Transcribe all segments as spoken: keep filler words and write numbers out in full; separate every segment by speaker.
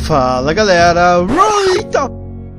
Speaker 1: Fala galera, Eita!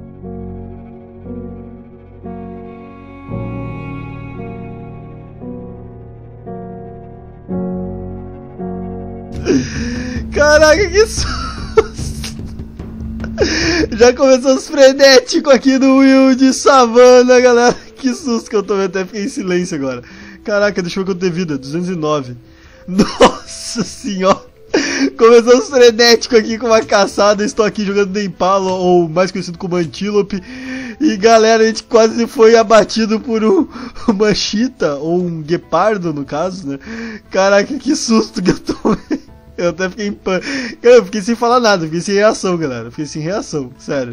Speaker 1: Caraca, que susto! Já começou os frenéticos aqui no Will de Savana, galera. Que susto que eu tomei, até fiquei em silêncio agora. Caraca, deixa eu ver quanto tem vida, duzentos e nove. Nossa senhora! Começou os frenéticos aqui com uma caçada. Estou aqui jogando de Impala, ou mais conhecido como Antílope. E galera, a gente quase foi abatido por um, uma chita, ou um guepardo no caso, né? Caraca, que susto que eu tomei. Eu até fiquei em pan... Eu fiquei sem falar nada, fiquei sem reação, galera. Fiquei sem reação, sério.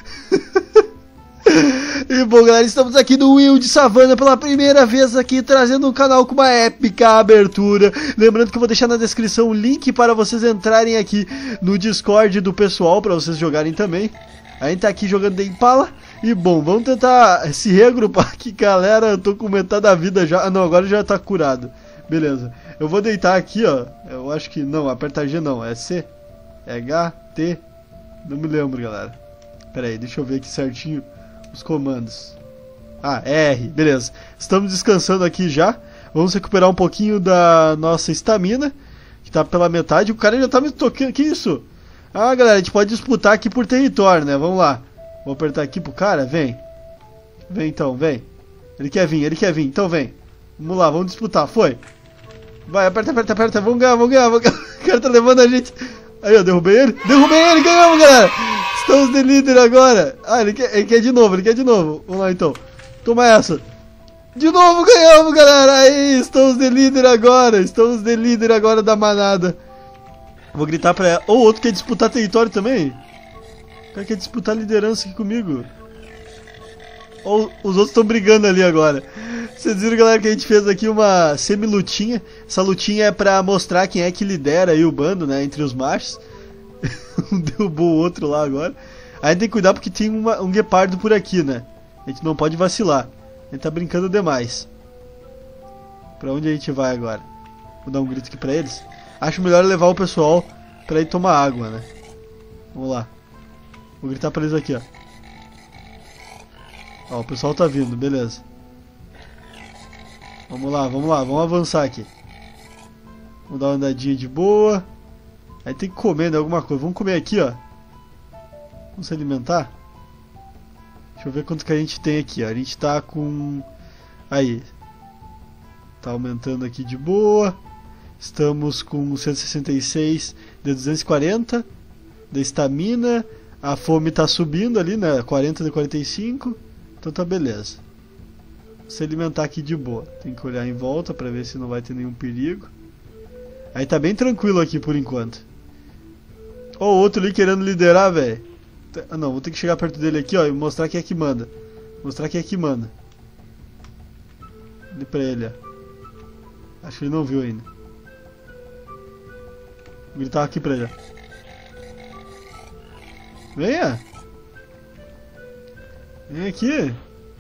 Speaker 1: E bom, galera, estamos aqui no Will de Savana pela primeira vez aqui, trazendo um canal com uma épica abertura. Lembrando que eu vou deixar na descrição o link para vocês entrarem aqui no Discord do pessoal, para vocês jogarem também. A gente tá aqui jogando de Impala. E bom, vamos tentar se reagrupar aqui, galera. Eu tô com metade da vida já. Ah não, agora já tá curado. Beleza. Eu vou deitar aqui, ó. Eu acho que não, apertar G não, é C. É H, T. Não me lembro, galera. Pera aí, deixa eu ver aqui certinho os comandos. Ah, R, beleza. Estamos descansando aqui já. Vamos recuperar um pouquinho da nossa estamina, que tá pela metade. O cara já tá me tocando. Que isso? Ah, galera, a gente pode disputar aqui por território, né? Vamos lá. Vou apertar aqui pro cara, vem. Vem então, vem. Ele quer vir, ele quer vir, então vem. Vamos lá, vamos disputar, foi. Vai, aperta, aperta, aperta, vamos ganhar, vamos ganhar, vamos ganhar. O cara tá levando a gente. Aí, eu derrubei ele. Derrubei ele, ganhamos, galera. Estamos de líder agora. Ah, ele quer, ele quer de novo, ele quer de novo. Vamos lá, então. Toma essa. De novo, ganhamos, galera. Aí, estamos de líder agora. Estamos de líder agora da manada. Vou gritar pra ela. Ou oh, outro quer disputar território também. O cara quer disputar liderança aqui comigo. Ou os outros estão brigando ali agora. Vocês viram, galera, que a gente fez aqui uma semi-lutinha. Essa lutinha é pra mostrar quem é que lidera aí o bando, né, entre os machos. Um derrubou o outro lá agora. Aí tem que cuidar porque tem uma, um guepardo por aqui, né. A gente não pode vacilar. A gente tá brincando demais. Pra onde a gente vai agora? Vou dar um grito aqui pra eles. Acho melhor levar o pessoal pra ir tomar água, né. Vamos lá. Vou gritar pra eles aqui, ó. Ó, o pessoal tá vindo, beleza. Vamos lá, vamos lá, vamos avançar aqui. Vamos dar uma andadinha de boa. Aí tem que comer, né, alguma coisa. Vamos comer aqui, ó. Vamos se alimentar. Deixa eu ver quanto que a gente tem aqui, ó. A gente tá com... Aí. Tá aumentando aqui de boa. Estamos com cento e sessenta e seis de duzentos e quarenta. Da estamina. A fome tá subindo ali, né, quarenta de quarenta e cinco. Então tá beleza. Se alimentar aqui de boa. Tem que olhar em volta pra ver se não vai ter nenhum perigo. Aí tá bem tranquilo aqui por enquanto. Ó, o outro ali querendo liderar, velho. Ah não, vou ter que chegar perto dele aqui, ó, e mostrar quem é que manda. Mostrar quem é que manda. Ali pra ele, ó. Acho que ele não viu ainda. Vou gritar aqui pra ele, ó. Venha! Vem aqui!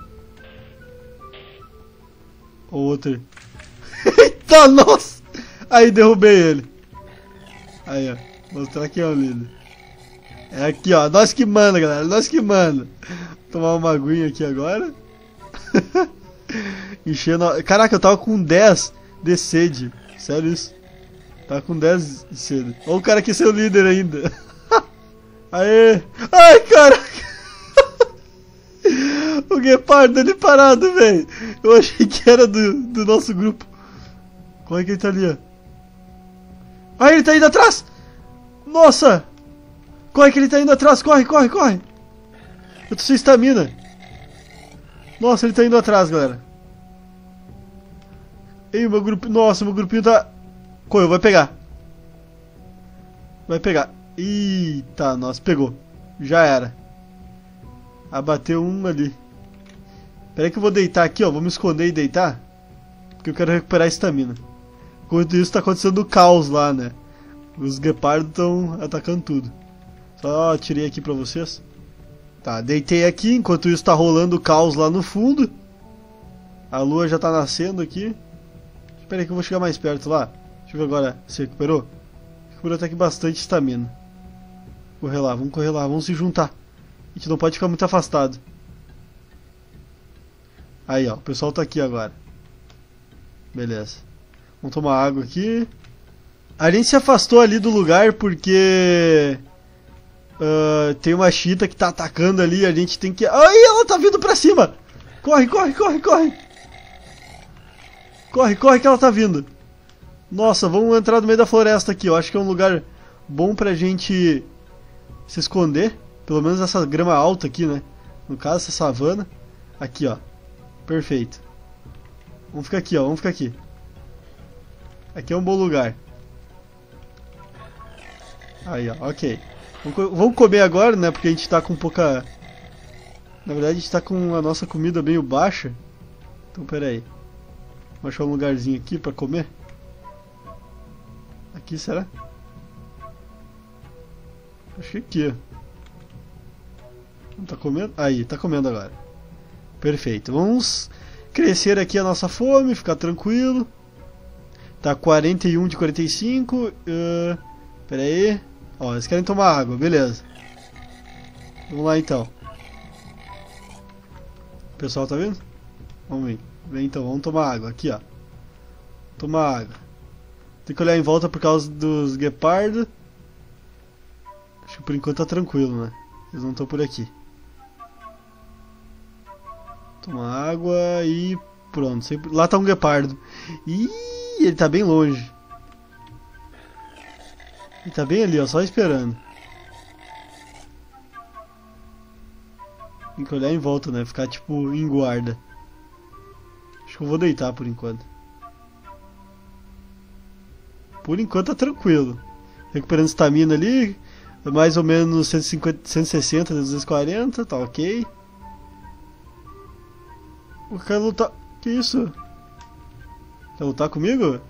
Speaker 1: O outro. Eita, nossa! Aí, derrubei ele. Aí, ó. Mostrar quem é o líder. É aqui, ó. Nós que manda, galera. Nós que manda. Vou tomar uma aguinha aqui agora. Enchendo. Caraca, eu tava com dez de sede. Sério isso? Tava com dez de sede. Olha o cara que é seu líder ainda. Aê! Ai, caraca! O guepardo ali parado, velho. Eu achei que era do, do nosso grupo. Como é que ele tá ali, ó? Ah, ele tá indo atrás! Nossa! Como é que ele tá indo atrás? Corre, corre, corre! Eu tô sem estamina. Nossa, ele tá indo atrás, galera. Ei, meu grupo... Nossa, meu grupinho tá... Correu, vai pegar. Vai pegar. Eita, nossa, pegou. Já era. Abateu um ali. Pera aí que eu vou deitar aqui, ó. Vou me esconder e deitar. Porque eu quero recuperar a estamina. Enquanto isso tá acontecendo o caos lá, né? Os guepardos estão atacando tudo. Só tirei aqui pra vocês. Tá, deitei aqui. Enquanto isso tá rolando o caos lá no fundo. A lua já tá nascendo aqui. Espera aí que eu vou chegar mais perto lá. Deixa eu ver agora. Se recuperou? Recuperou até que bastante estamina. Correr lá, vamos correr lá, vamos se juntar. A gente não pode ficar muito afastado. Aí, ó, o pessoal tá aqui agora. Beleza. Vamos tomar água aqui. A gente se afastou ali do lugar porque... Uh, tem uma chita que tá atacando ali. A gente tem que... Ai, ela tá vindo pra cima! Corre, corre, corre, corre! Corre, corre que ela tá vindo. Nossa, vamos entrar no meio da floresta aqui. Eu acho que é um lugar bom pra gente se esconder. Pelo menos essa grama alta aqui, né? No caso, essa savana. Aqui, ó. Perfeito. Vamos ficar aqui, ó. Vamos ficar aqui. Aqui é um bom lugar. Aí, ó. Ok. Vamos comer agora, né? Porque a gente tá com pouca... Na verdade, a gente tá com a nossa comida meio baixa. Então, pera aí. Vou achar um lugarzinho aqui pra comer. Aqui, será? Acho que aqui, ó. Não tá comendo? Aí, tá comendo agora. Perfeito. Vamos crescer aqui a nossa fome, ficar tranquilo. Tá quarenta e um de quarenta e cinco. Uh, pera aí. Ó, eles querem tomar água, beleza. Vamos lá então. O pessoal tá vendo? Vamos vir. Vem então, vamos tomar água. Aqui, ó. Tomar água. Tem que olhar em volta por causa dos guepardos. Acho que por enquanto tá tranquilo, né? Eles não estão por aqui. Tomar água e pronto. Sempre... Lá tá um guepardo. Ih, ele tá bem longe. Ele tá bem ali, ó, só esperando. Tem que olhar em volta, né? Ficar tipo em guarda. Acho que eu vou deitar por enquanto. Por enquanto tá tranquilo. Recuperando estamina ali. Mais ou menos cento e cinquenta, cento e sessenta, duzentos e quarenta, tá ok. Eu quero lutar. Que isso? Quer lutar comigo?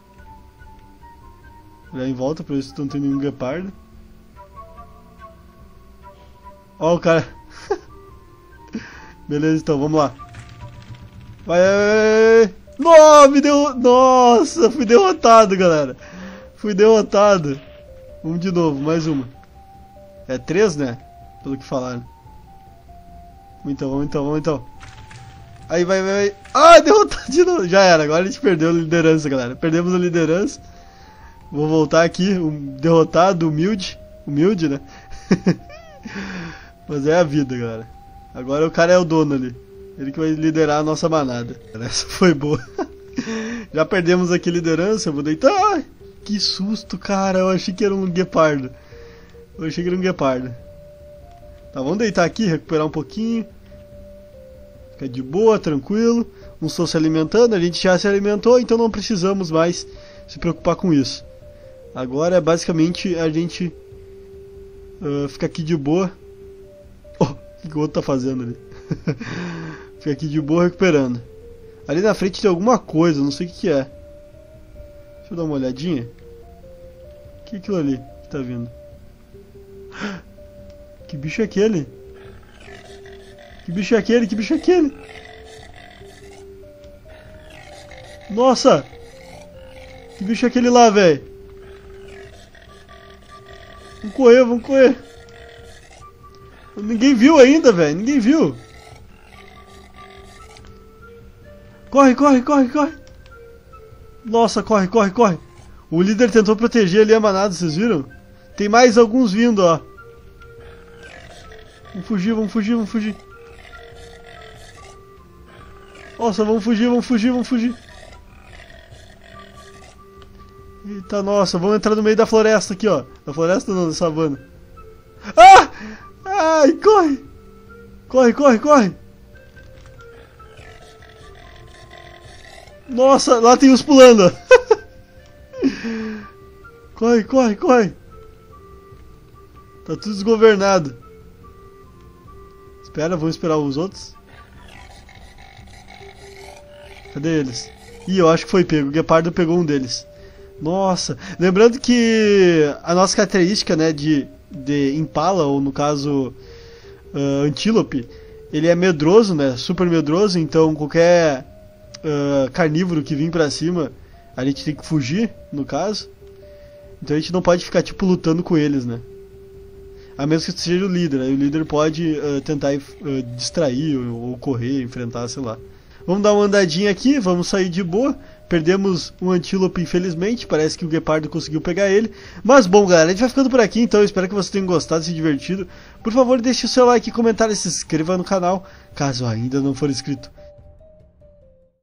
Speaker 1: Olhar em volta pra ver se não tem nenhum guepardo. Ó o cara. Beleza, então, vamos lá. Vai, vai, vai. Não, me deu... Nossa, fui derrotado, galera. Fui derrotado. Vamos de novo, mais uma. É três, né? Pelo que falaram. Vamos então, vamos então, vamos então. Aí, vai, vai, vai. Ah, derrotado de novo. Já era, agora a gente perdeu a liderança, galera. Perdemos a liderança. Vou voltar aqui, um derrotado, humilde. Humilde, né? Mas é a vida, galera. Agora o cara é o dono ali. Ele que vai liderar a nossa manada. Essa foi boa. Já perdemos aqui a liderança, eu vou deitar. Ai, que susto, cara. Eu achei que era um guepardo. Eu achei que era um guepardo. Tá, vamos deitar aqui, recuperar um pouquinho. Fica de boa, tranquilo. Não estou se alimentando, a gente já se alimentou, então não precisamos mais se preocupar com isso. Agora é basicamente a gente uh, ficar aqui de boa. Oh, o que o outro tá fazendo ali? Fica aqui de boa recuperando. Ali na frente tem alguma coisa, não sei o que, que é. Deixa eu dar uma olhadinha. O que é aquilo ali que tá vindo? Que bicho é aquele? Que bicho é aquele? Que bicho é aquele? Nossa! Que bicho é aquele lá, velho? Vamos correr, vamos correr. Ninguém viu ainda, velho. Ninguém viu. Corre, corre, corre, corre. Nossa, corre, corre, corre. O líder tentou proteger ali a manada, vocês viram? Tem mais alguns vindo, ó. Vamos fugir, vamos fugir, vamos fugir. Nossa, vamos fugir, vamos fugir, vamos fugir. Eita, nossa, vamos entrar no meio da floresta aqui, ó. Da floresta não, da savana. Ah! Ai, corre! Corre, corre, corre! Nossa, lá tem uns pulando, ó. Corre, corre, corre! Tá tudo desgovernado. Espera, vamos esperar os outros. Cadê eles? Ih, eu acho que foi pego. O guepardo pegou um deles. Nossa, lembrando que a nossa característica, né, de, de impala, ou no caso uh, antílope, ele é medroso, né, super medroso, então qualquer uh, carnívoro que vir pra cima, a gente tem que fugir, no caso. Então a gente não pode ficar tipo lutando com eles, né. A menos que seja o líder, aí o líder pode uh, tentar uh, distrair ou, ou correr, enfrentar, sei lá. Vamos dar uma andadinha aqui, vamos sair de boa. Perdemos um antílope, infelizmente. Parece que o guepardo conseguiu pegar ele. Mas bom, galera, a gente vai ficando por aqui, então. Eu espero que vocês tenham gostado e se divertido. Por favor, deixe o seu like, comentário e se inscreva no canal, caso ainda não for inscrito.